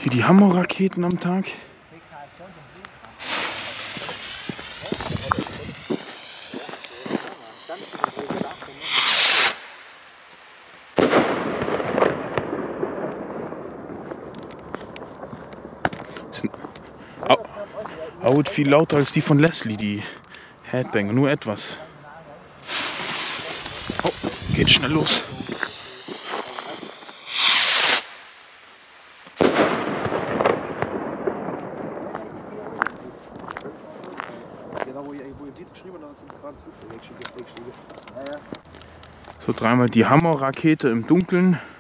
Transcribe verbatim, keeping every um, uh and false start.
Hier die Hammerraketen am Tag. Haut viel lauter als die von Leslie, die Headbanger, nur etwas. Oh, geht schnell los. So, dreimal die Hammerrakete im Dunkeln.